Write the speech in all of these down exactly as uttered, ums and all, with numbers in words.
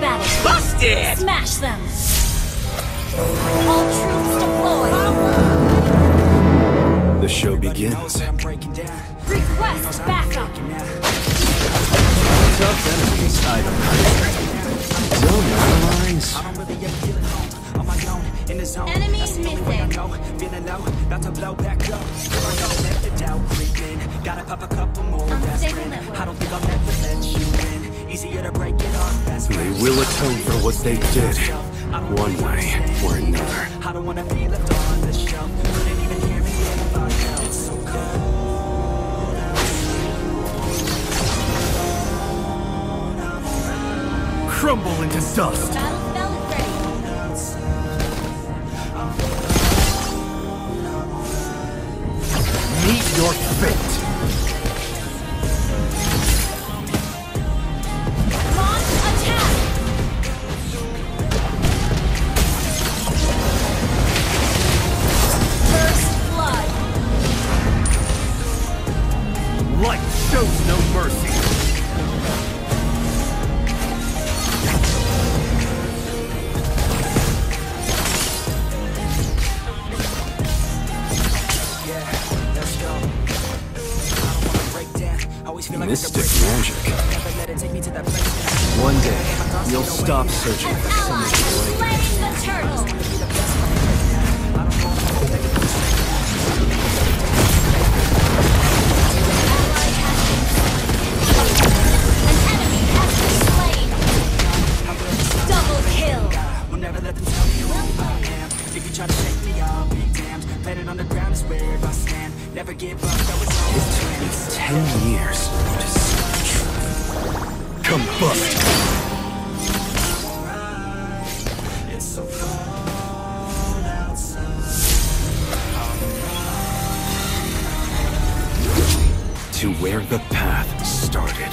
battle. Busted! Smash them. All troops deployed. The show begins. Request backup. Tough enemies, I don't know. Zone lines. Enemies missing. Unstable network. They will atone for what they did, one way or another. Crumble into dust. Battle spell is ready. Meet your fate. Launch attack. First blood. Light shows no mercy. Mystic magic. One day, you'll stop searching for Ally something has like slain the turtle. An enemy has been slain. Double kill. It took me ten years to see the truth. Combust! To where the path started.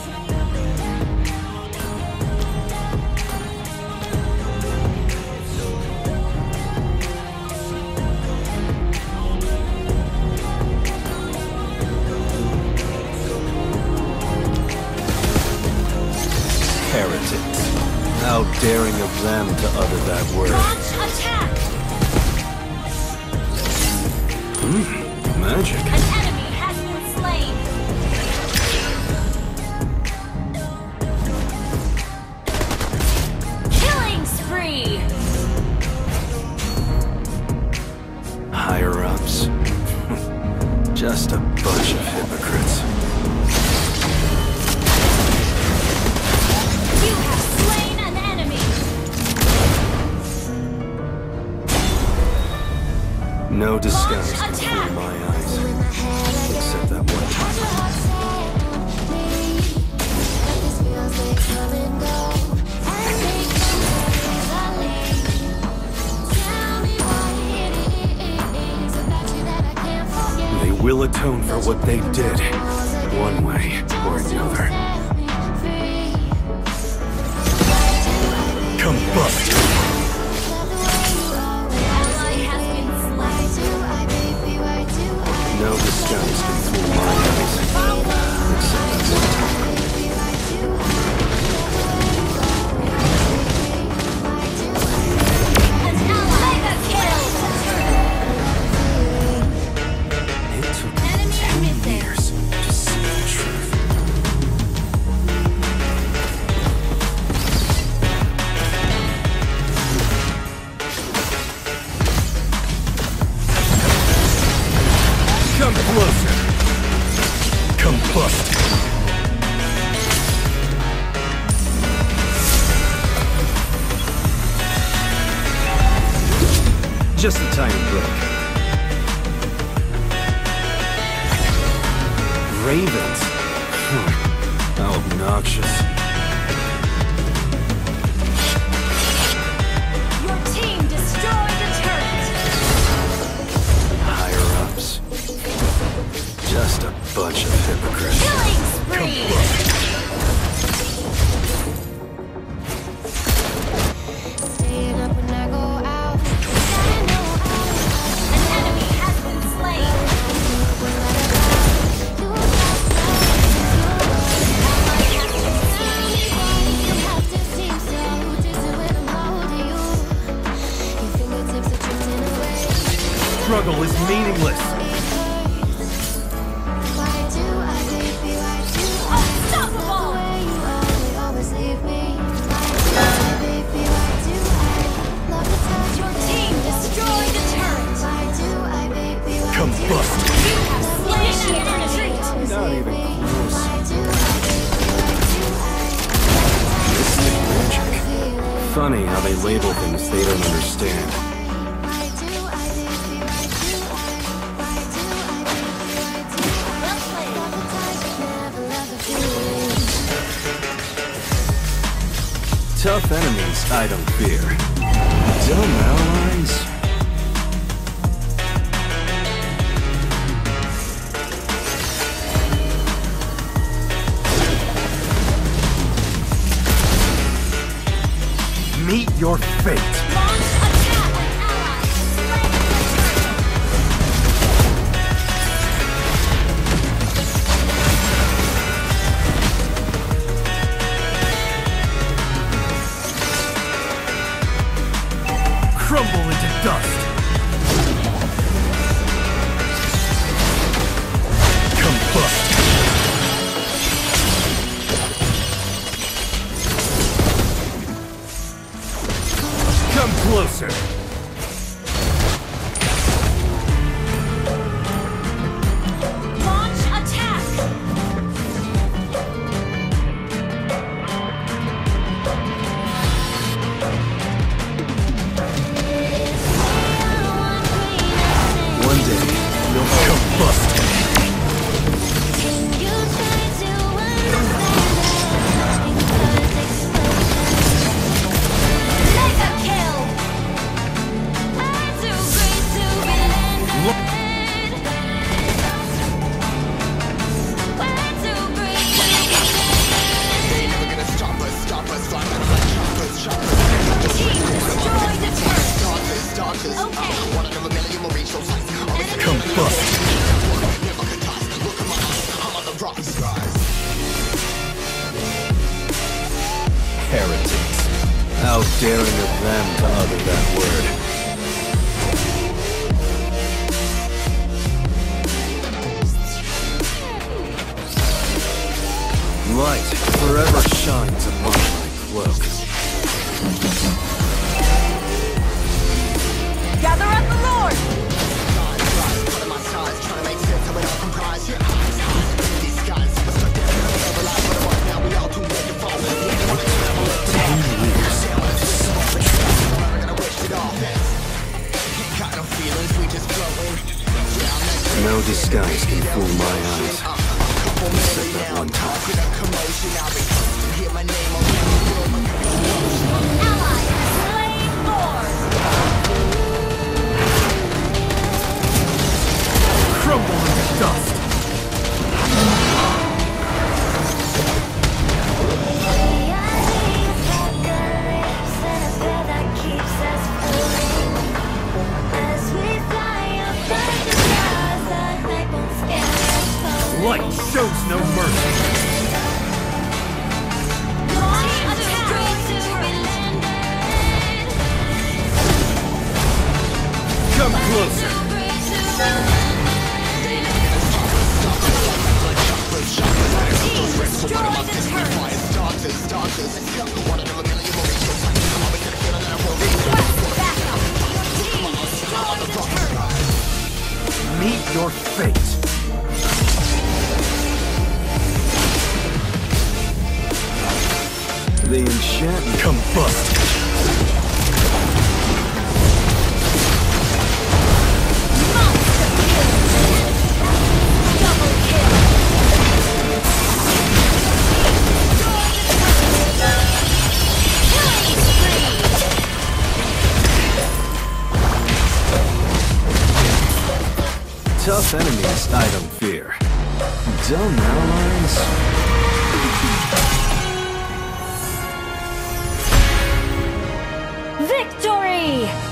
Heretics. How daring of them to utter that word. Launch attack. Hmm, magic. An enemy has been slain. Killing spree. Higher-ups. Just a bunch of hypocrites. You have slain an enemy. No disguise Launch can attack. fool my eyes. Except that one. They will atone for what they did, one way or another. Combust! Ally has been slain. No disguise can fool my eyes. Except that one. An ally has killed. It took Enemy ten missing. years to see the truth. Come closer. Combust. Just a tiny break. Ravens. Hmm. How obnoxious. Your team destroyed the turret. Higher-ups. Just a bunch of hypocrites. Killing spree. An enemy has been slain. Ally has been slain. struggle is meaningless. Unstoppable! Your team destroyed the turret! Combust. You have slain the retreat! Not even close. Mystic magic. Funny how they label things they don't understand. Well played. Tough enemies I don't fear. Dumb allies? Meet your fate. Launch attack! An ally has slain the turret! Crumble into dust. Combust. Come closer. Launch attack! One day, you'll combust. Mega kill! Too great to be landed. Look. Way too great to be landed. Your team destroyed the turret. Okay. Combust. Heretics. How daring of them to utter that word. Light forever shines upon my cloak. Gather up the Lord! Ten years. No disguise can fool my eyes. Except that one time. Ally has slain Lord! Crumble into dust. Light shows no mercy. Launch attack! Come closer. Team destroy the turret! Request backup! Your team destroyed the turret! Meet your fate. The enchantment combust. Tough enemies I don't fear. Dumb allies? Victory!